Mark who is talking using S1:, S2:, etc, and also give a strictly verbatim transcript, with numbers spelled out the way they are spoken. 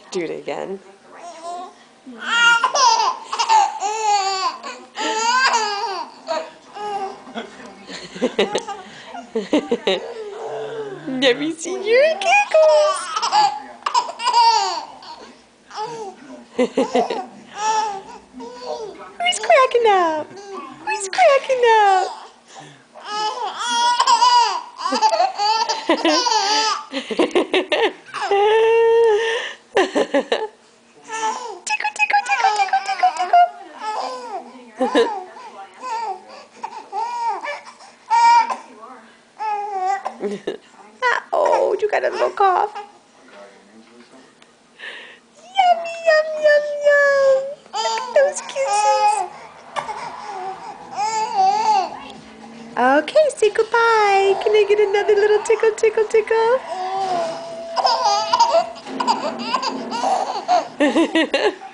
S1: Do it again. Let me see your giggles. Who's cracking up? Who's cracking up? Tickle, tickle, tickle, tickle, tickle, tickle. Oh, you got a little cough. Yummy, yum, yum, yum. Look at those kisses. Okay, say goodbye. Can I get another little tickle, tickle, tickle?